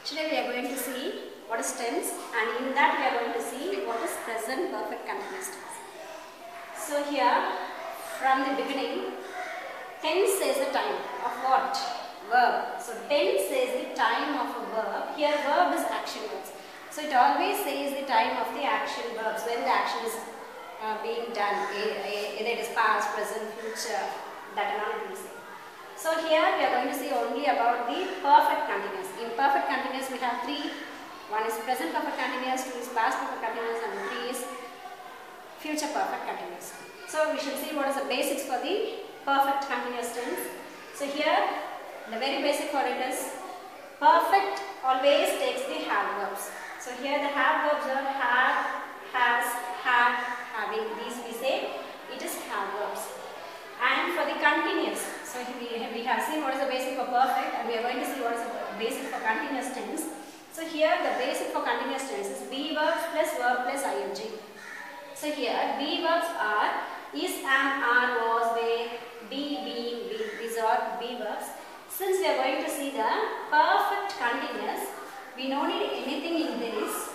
Today we are going to see what is tense, and in that we are going to see what is present perfect continuous tense. So here from the beginning, tense says the time of what? Verb. So tense says the time of a verb. Here verb is action verbs. So it always says the time of the action verbs when the action is being done. Either it is past, present, future, that and all it will say. So here we are going to see only about the perfect continuous. In perfect continuous we have three. One is present perfect continuous, two is past perfect continuous, and three is future perfect continuous. So we should see what is the basics for the perfect continuous tense. So here the very basic for it is perfect always takes the have verbs. So here the have verbs are have, has, had, having. These we say it is have verbs. And for the continuous, so we have seen what is the basic for perfect, and we are going to see what is the basic for continuous tense. So here the basic for continuous tense is be verbs plus verb plus ing. So here be verbs are is, am, are, was, were, be, being, will. These are be verbs. Since we are going to see the perfect continuous, we don't need anything in this.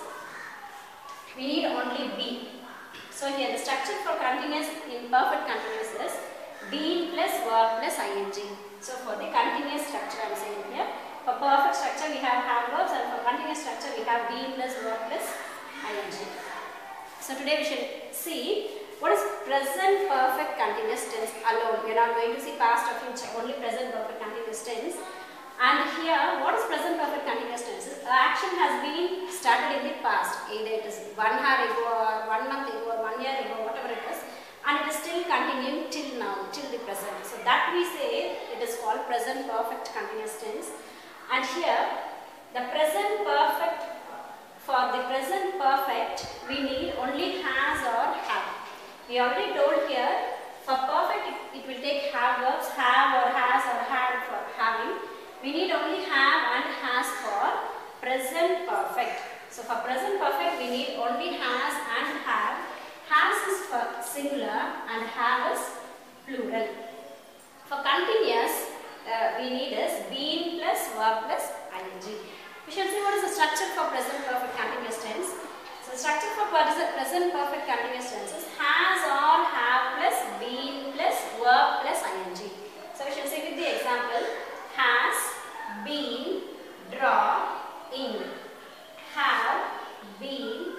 We need only be. So here the structure for continuous in perfect continuous is been plus verb plus ing. So for the continuous structure I am saying here. For perfect structure we have verbs, and for continuous structure we have been plus verb plus ing. So today we should see what is present perfect continuous tense alone. We are not going to see past or future, only present perfect continuous tense. And here what is present perfect continuous tense? Action has been started in the past. Either it is 1 hour ago or 1 month ago or 1 year ago, whatever it is. And it is still continuing till now, till the present. So that we say it is called present perfect continuous tense. And here the present perfect, for the present perfect we need only has or have. We already told here for perfect it will take have verbs, have or has or had for having. We need only have and has for present perfect. So for present perfect we need only has and have. Has is for singular and have is plural. For continuous we need is been plus verb plus ing. We shall see what is the structure for present perfect continuous tense. So structure for present perfect continuous tense is has or have plus been plus verb plus ing. So we shall see with the example has been drawing. Have been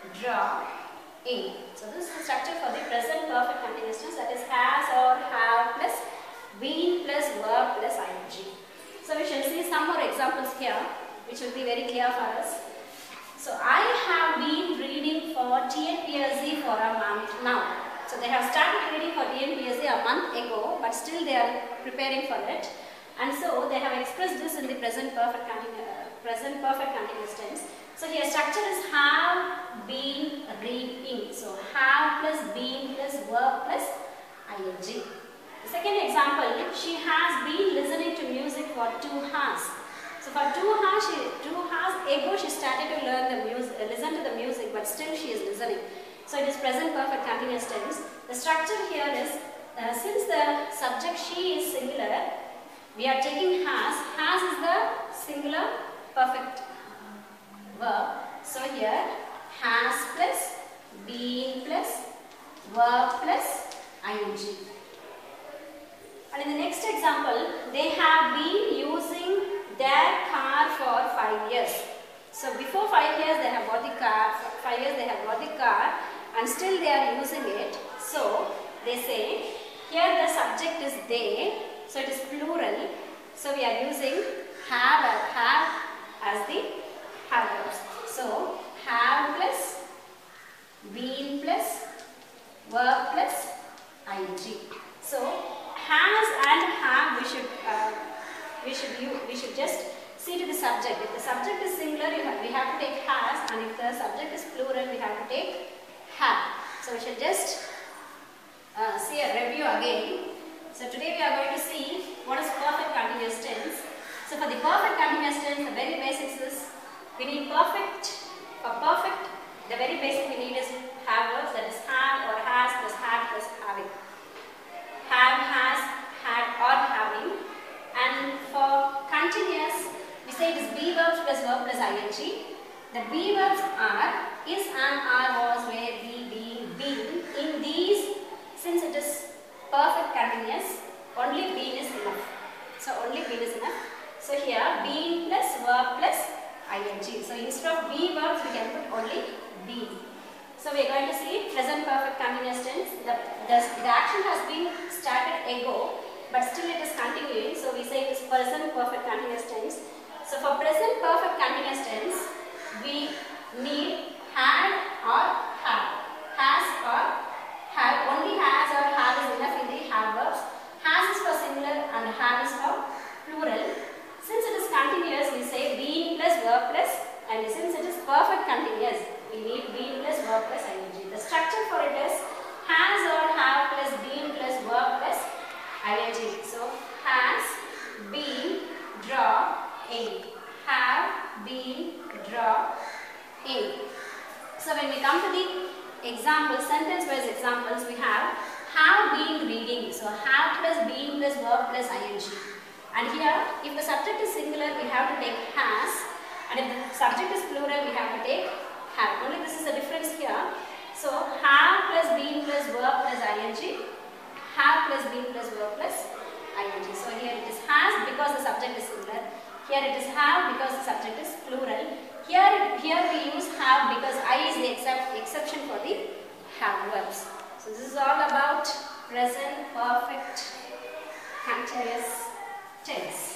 drawing. So this is the structure for the present perfect continuous tense, that is has or have plus been plus verb plus ing. So we shall see some more examples here which will be very clear for us. So I have been reading for TNPSC for a month now. So they have started reading for TNPSC a month ago, but still they are preparing for it. And so they have expressed this in the present perfect continuous tense. So here structure is have been reading. So have plus been plus verb plus ing. The second example, she has been listening to music for 2 hours. So for 2 hours ago she started to learn the music, listen to the music, but still she is listening. So it is present perfect continuous tense. The structure here is since the subject she is singular, we are taking has. Has is the singular perfect verb. So here has plus been plus verb plus ing. And in the next example, they have been using their car for 5 years. So before 5 years they have bought the car, for 5 years they have bought the car, and still they are using it. So they say here the subject is they, so it is plural. So we are using have as the have verbs. So have plus been plus verb plus ing. So has and have we should just see to the subject. If the subject is singular, we have to take has, and if the subject is plural, we have to take have. So we should just see a review again. So today we are going to see what is perfect continuous tense. So for the perfect continuous tense, the very basics is we need perfect. For perfect, the very basic we need is have verbs, that is have or has plus had plus having. Have, has, had or having. And for continuous, we say say it is be verbs plus verb plus ing. The be verbs are is and are, was, were, be, being, been. In these, since it is perfect continuous, only been is enough. So only been is enough. So here been plus verb plus ing. So instead of be verbs we can put only been. So we are going to see present perfect continuous tense. The action has been started ago, but still it is continuing. So we say it is present perfect continuous tense. So for present perfect continuous tense, we need had or have. Has or have. Only has or have is enough in the have verbs. Has is for singular and have is for plural. Since it is continuous, we say been plus verb plus, and since it is perfect continuous, we need been plus verb plus ing. The structure for it is has or have plus been plus verb plus ing. So has, been, draw, ing. Have, been, draw, ing. So when we come to the examples, sentence wise examples, we have been reading. So have plus been plus verb plus ing. And here, if the subject is singular, we have to take has, and if the subject is plural, we have to take have. Only this is the difference here. So have plus been plus verb plus ing, have plus been plus verb plus ing. So here it is has because the subject is singular. Here it is have because the subject is plural. Here we use have because I is the exception for the have verbs. So this is all about present perfect continuous tense.